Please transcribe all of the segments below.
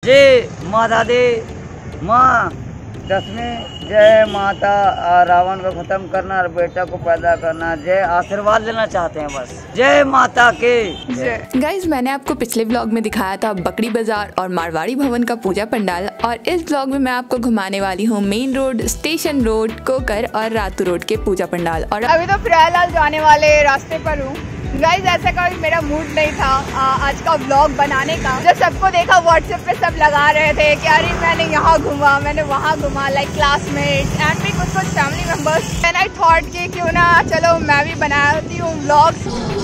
जय माता दी माँ दसवीं। जय माता। रावण को खत्म करना और बेटा को पैदा करना। जय आशीर्वाद लेना चाहते हैं बस। जय माता के जय। गाइज मैंने आपको पिछले व्लॉग में दिखाया था बकरी बाजार और मारवाड़ी भवन का पूजा पंडाल, और इस व्लॉग में मैं आपको घुमाने वाली हूँ main road, station road, Kokar और रातू रोड के पूजा पंडाल। और अभी तो प्रयागराज जाने वाले रास्ते पर हूँ। गाइज ऐसा कभी मेरा मूड नहीं था आज का व्लॉग बनाने का। जब सबको देखा व्हाट्सएप पे सब लगा रहे थे कि अरे मैंने यहाँ घूमा, मैंने वहाँ घूमा, लाइक क्लासमेट एंड भी कुछ family members. And I thought कि क्यों ना चलो मैं भी बनाती हूँ व्लॉग्स।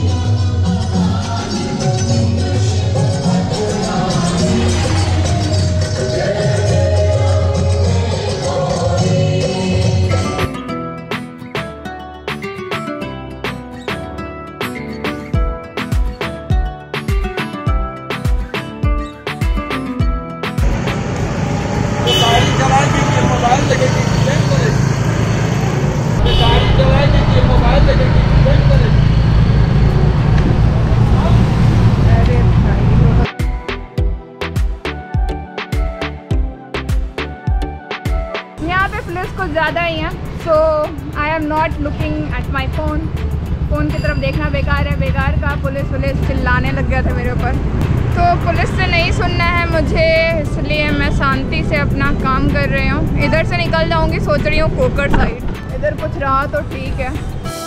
यहाँ पे पुलिस कुछ ज़्यादा ही है, so I am not looking at my phone की तरफ देखना बेकार है। बेकार का पुलिस चिल्लाने लग गया था मेरे ऊपर, तो पुलिस से नहीं सुनना है मुझे, इसलिए मैं शांति से अपना काम कर रही हूँ। इधर से निकल जाऊँगी, सोच रही हूँ कोकर साइड। इधर कुछ रहा तो ठीक है।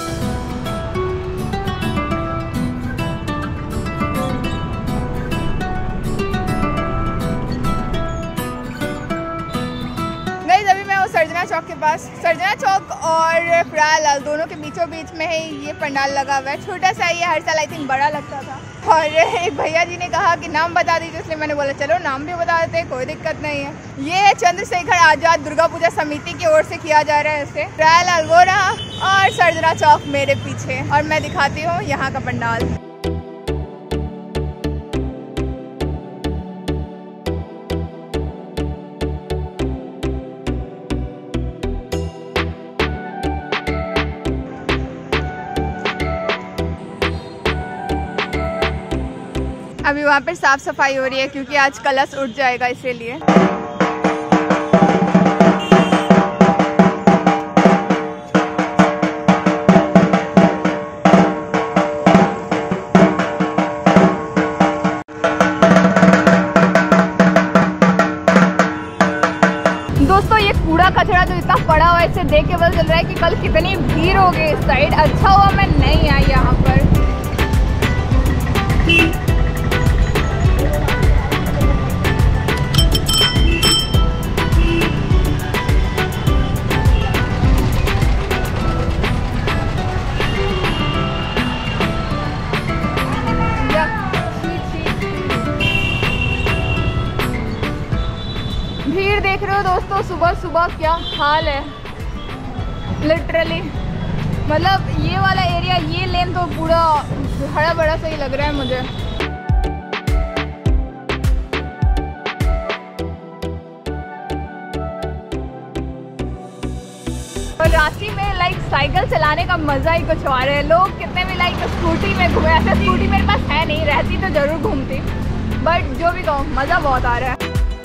सर्जना चौक के पास, सर्जना चौक और प्रयागराज दोनों के बीचों बीच में ही ये पंडाल लगा हुआ है। छोटा सा ये, हर साल आई थिंक बड़ा लगता था। और एक भैया जी ने कहा कि नाम बता दीजिए, इसलिए मैंने बोला चलो नाम भी बता देते, कोई दिक्कत नहीं है। ये चंद्रशेखर आजाद दुर्गा पूजा समिति की ओर से किया जा रहा है इसे। प्रयागराज वो रहा और सर्जना चौक मेरे पीछे, और मैं दिखाती हूँ यहाँ का पंडाल। अभी वहाँ पर साफ सफाई हो रही है क्योंकि आज कलश उठ जाएगा, इसीलिए। दोस्तों ये कूड़ा कचरा जो इतना पड़ा हुआ है, इससे देख के पता चल रहा है कि कल कितनी भीड़ हो गई इस साइड। अच्छा हुआ मैं नहीं आई यहाँ पर। भीड़ देख रहे हो दोस्तों, सुबह सुबह क्या हाल है लिटरली। मतलब ये वाला एरिया, ये लेन तो पूरा हरा भरा सा ही लग रहा है मुझे। और रांची में लाइक साइकिल चलाने का मज़ा ही कुछ और है। लोग कितने भी लाइक स्कूटी में घूमे, ऐसे स्कूटी मेरे पास है नहीं, रहती तो ज़रूर घूमती, बट जो भी कहूँ मज़ा बहुत आ रहा है।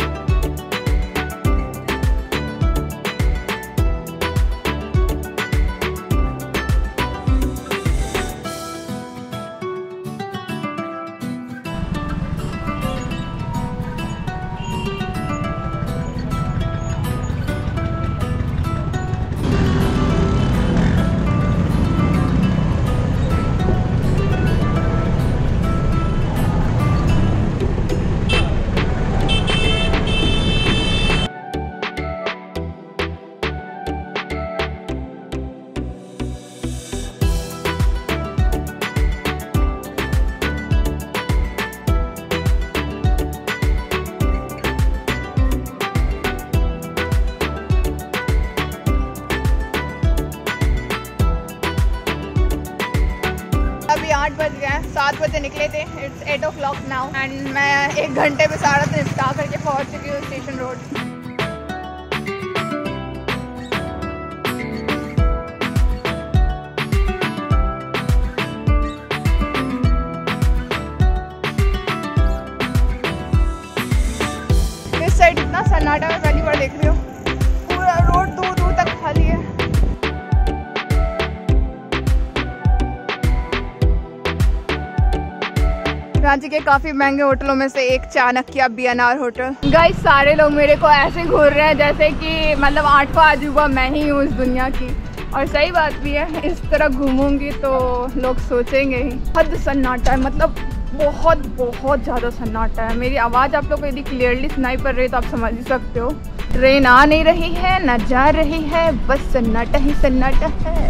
अभी 8 बज गए हैं, 7 बजे निकले थे। इट्स 8 o'clock नाउ एंड मैं 1 घंटे में सारा निपटा करके पहुंच चुकी हूँ स्टेशन रोड। साइड इतना सन्नाटा मैं पहली बार देख रही हूँ। पूरा रोड दूर दूर तक खाली है। रांची के काफी महंगे होटलों में से एक चाणक्य BNR होटल। गाइस सारे लोग मेरे को ऐसे घूर रहे हैं जैसे कि मतलब 8वां अजूबा मैं ही हूँ इस दुनिया की। और सही बात भी है, इस तरह घूमूंगी तो लोग सोचेंगे ही। हद सन्नाटा है, मतलब बहुत बहुत ज़्यादा सन्नाटा है। मेरी आवाज़ आप लोग को यदि क्लियरली सुनाई पड़ रही है तो आप समझ ही सकते हो। ट्रेन आ नहीं रही है, न जा रही है, बस सन्नाटा ही सन्नाटा है।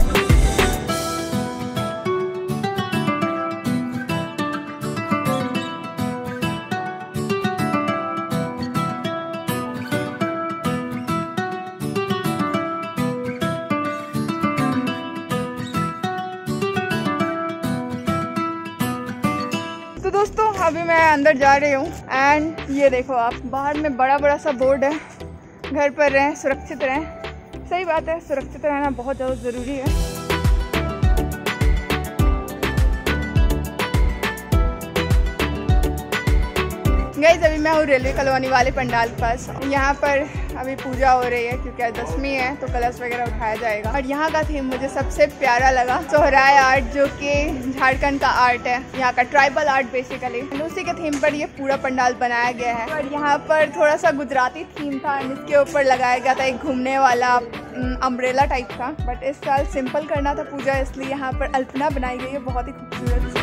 तो दोस्तों अभी मैं अंदर जा रही हूँ एंड ये देखो आप, बाहर में बड़ा बड़ा सा बोर्ड है, घर पर रहें, सुरक्षित रहें। सही बात है, सुरक्षित रहना बहुत ज़्यादा ज़रूरी है। गाइस अभी मैं हूँ रेलवे कॉलोनी वाले पंडाल के पास। यहाँ पर अभी पूजा हो रही है क्योंकि आज दशमी है तो कलश वगैरह उठाया जाएगा। और यहाँ का थीम मुझे सबसे प्यारा लगा, सोहराय आर्ट, जो कि झारखंड का आर्ट है, यहाँ का ट्राइबल आर्ट बेसिकली। उसी के थीम पर ये पूरा पंडाल बनाया गया है। और यहाँ पर थोड़ा सा गुजराती थीम था, इसके ऊपर लगाया गया था एक घूमने वाला अम्ब्रेला टाइप का। बट इस साल सिंपल करना था पूजा, इसलिए यहाँ पर अल्पना बनाई गई है, बहुत ही खूबसूरत।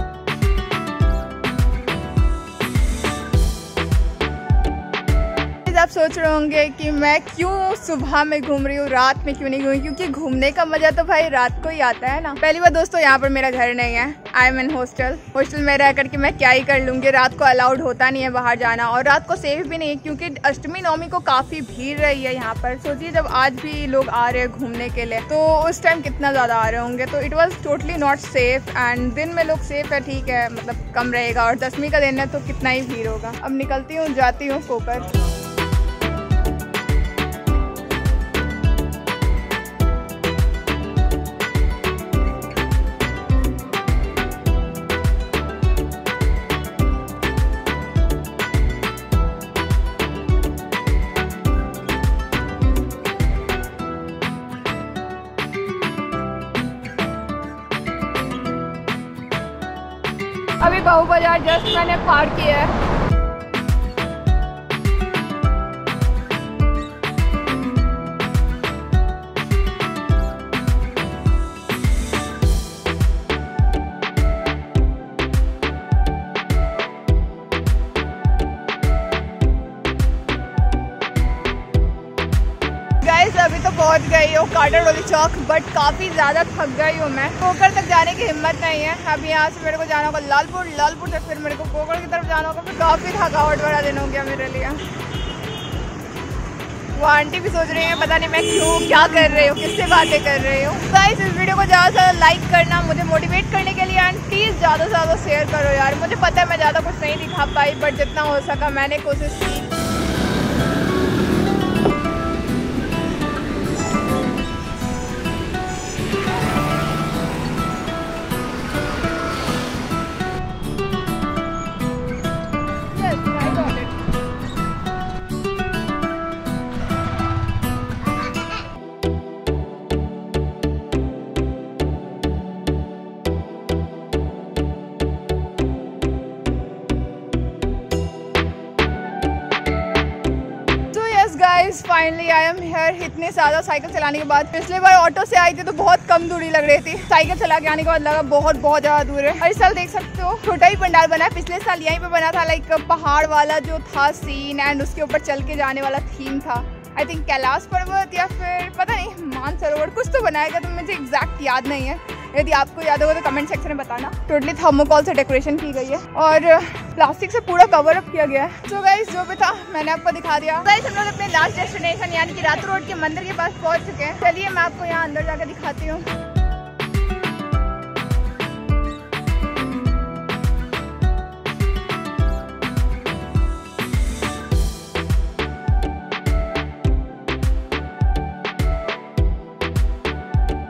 आप सोच रहे होंगे कि मैं क्यों सुबह में घूम रही हूँ, रात में क्यों नहीं घूमी, क्योंकि घूमने का मजा तो भाई रात को ही आता है ना। पहली बार दोस्तों यहाँ पर मेरा घर नहीं है, I am in hostel. Hostel में रह करके मैं क्या ही कर लूँगी, रात को अलाउड होता नहीं है बाहर जाना, और रात को सेफ भी नहीं है क्योंकि अष्टमी नवमी को काफ़ी भीड़ रही है यहाँ पर। सोचिए जब आज भी लोग आ रहे हैं घूमने के लिए तो उस टाइम कितना ज़्यादा आ रहे होंगे। तो it was totally not safe. And दिन में लोग सेफ है, ठीक है, मतलब कम रहेगा, और दशमी का दिन है तो कितना ही भीड़ होगा। अब निकलती हूँ, जाती हूँ सोकर। अभी बहू बाजार जस्ट मैंने पार किया है। अभी तो पहुंच गई हूँ काटरडोली चौक, बट काफ़ी ज़्यादा थक गई हूँ मैं। कोकर तक जाने की हिम्मत नहीं है। अभी यहाँ से मेरे को जाना होगा लालपुर, लालपुर से फिर मेरे को कोकर की तरफ जाना होगा। फिर काफ़ी थकावट वाला दिन हो गया मेरे लिए। वो आंटी भी सोच रही है पता नहीं मैं क्यों, क्या कर रही हूँ, किससे बातें कर रही हूँ। गाइस इस वीडियो को ज़्यादा से ज़्यादा लाइक करना मुझे मोटिवेट करने के लिए, एंड प्लीज़ ज़्यादा से ज़्यादा शेयर करो यार। मुझे पता है मैं ज़्यादा कुछ नहीं दिखा पाई, बट जितना हो सका मैंने कोशिश की। Guys finally I am here. इतने ज़्यादा साइकिल चलाने के बाद, पिछले बार ऑटो से आई थी तो बहुत कम दूरी लग रही थी, साइकिल चला के आने के बाद लगा बहुत ज़्यादा दूर है। और इस साल देख सकते हो छोटा ही पंडाल बना है। पिछले साल यहीं पे बना था, लाइक पहाड़ वाला जो था सीन, एंड उसके ऊपर चल के जाने वाला थीम था। आई थिंक कैलाश पर्वत या फिर पता नहीं मानसरोवर कुछ तो बनाया गया, तो मुझे एग्जैक्ट याद नहीं है। यदि आपको याद होगा तो कमेंट सेक्शन में बताना। टोटली थर्मोकॉल से डेकोरेशन की गई है और प्लास्टिक से पूरा कवर अप किया गया है। तो गाइस जो भी था मैंने आपको दिखा दिया। गाइस हम लोग अपने लास्ट डेस्टिनेशन यानी कि रातू रोड के मंदिर के पास पहुंच चुके हैं। चलिए मैं आपको यहाँ अंदर जाकर दिखाती हूँ।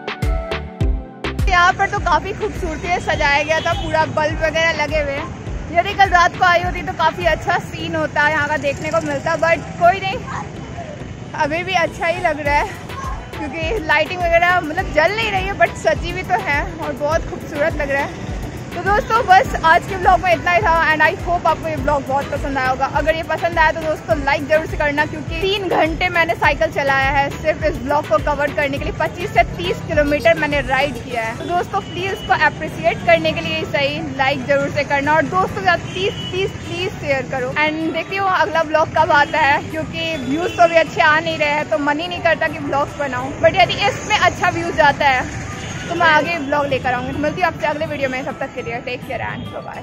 यहाँ पर तो काफ़ी खूबसूरती से सजाया गया था, पूरा बल्ब वगैरह लगे हुए हैं। यदि कल रात को आई होती तो काफ़ी अच्छा सीन होता, यहाँ का देखने को मिलता, बट कोई नहीं, अभी भी अच्छा ही लग रहा है क्योंकि लाइटिंग वगैरह मतलब जल नहीं रही है बट सजी भी तो है और बहुत खूबसूरत लग रहा है। तो दोस्तों बस आज के ब्लॉग में इतना ही था एंड आई होप आपको ये ब्लॉग बहुत पसंद आया होगा। अगर ये पसंद आया तो दोस्तों लाइक जरूर से करना, क्योंकि 3 घंटे मैंने साइकिल चलाया है सिर्फ इस ब्लॉग को कवर करने के लिए। 25 से 30 किलोमीटर मैंने राइड किया है। तो दोस्तों प्लीज़ इसको अप्रिशिएट करने के लिए सही लाइक जरूर से करना और दोस्तों के साथ प्लीज़ शेयर करो। एंड देखती हूँ अगला ब्लॉग कब आता है, क्योंकि व्यूज़ तो भी अच्छे आ नहीं रहे हैं तो मन ही नहीं करता कि ब्लॉग्स बनाऊँ, बट यदि इसमें अच्छा व्यूज़ आता है तो मैं आगे ब्लॉग लेकर आऊँगी। मिलती हूँ आपसे अगले वीडियो में, तब तक के लिए टेक केयर एंड बाय।